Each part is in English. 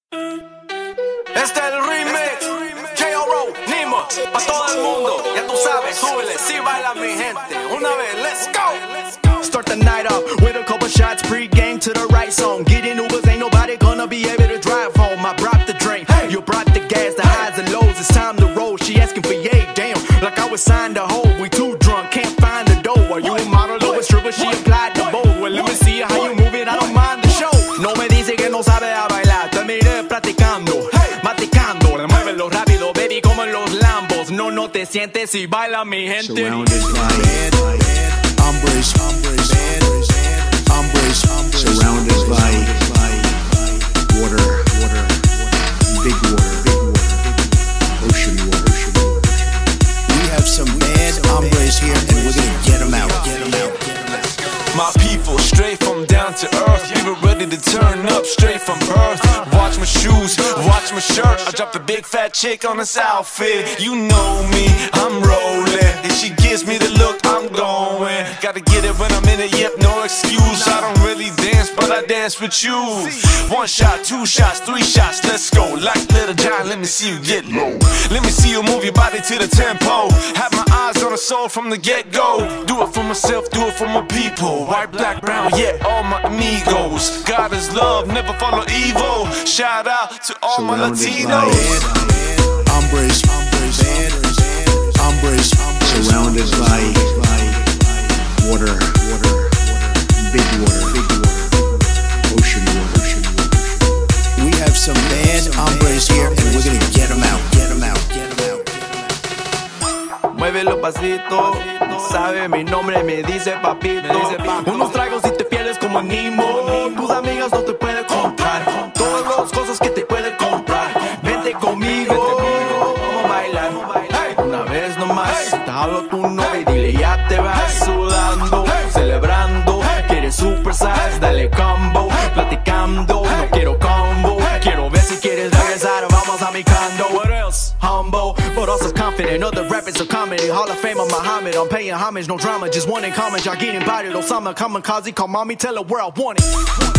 Este es el remix, J.O. Nimo, pa' todo el mundo. Ya tú sabes, súbele, si baila mi gente. Una vez, let's go. Start the night off with a couple shots, pre-game to the right zone. Getting Ubers, ain't nobody gonna be able to drive home. I brought the drink, you brought the gas, the highs and lows. It's time to roll. She asking for yay, damn, like I was signed to hold. We too drunk, can't find the dough. Are you a model or a stripper? She applied the bow. Well, let me see how you move it, I don't mind the show. No me dice que no sabe a bailar, te miré practicando, maticando. Muévelo rápido, baby, como en los Lambos. No te sientes y baila mi gente. Surrounded by hombres, surrounded by water, big water, ocean water. We have some bad hombres here, and we're gonna get them out. My people, straight from down to earth. People ready to turn up, straight from birth. Watch my shoes, watch my shirt. I dropped a big fat chick on this outfit. You know me, I'm rolling. If she gives me the look, I'm going. Gotta get it when I'm in it, yep, no excuse. I don't really dance, but I dance with you. One shot, two shots, three shots, let's go. Like Little John, let me see you get low. Let me see you move your body to the tempo. Have my eyes on the soul from the get-go. Do it for myself, do it for my people. White, black, brown, yeah, all my amigos. God is love, never follow evil. Shout out to all my Latinos. Hombres, surrounded by water, big water, ocean water. We have some bad hombres here, and we're gonna get them out. Muévelo pasito, sabe mi nombre, me dice papito. Unos tragos y te pierdes como Nimo. Tus amigas no te pueden comprar todas las cosas que te pueden comprar. Vente conmigo, vamos a bailar. Una vez nomás, te hablo tu novia y dile ya te vas sudando, celebrando. Quieres super size, dale combo. Platicando, no quiero combo. Quiero ver si quieres regresar, vamos a mi condo. What else? Humble, but also confident. Other rappers are comedy. Hall of Fame, I'm Muhammad. I'm paying homage, no drama, just one in common. Y'all getting invited. Osama, kamikaze, call mommy, tell her where I want it.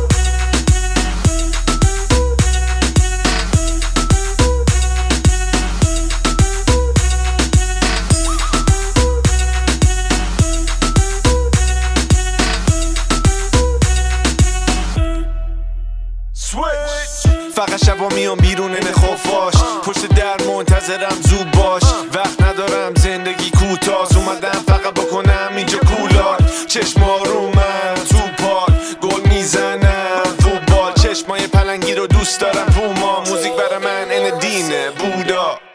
فقط شبا میام بیرون خفاش پشت در منتظرم زود باش وقت ندارم زندگی کوتاه اومدم فقط بکنم اینجا کولار چشما رو من تو پاد گل میزنم فوتبال چشمای پلنگی رو دوست دارم پوما موزیک برای من این دینه بودا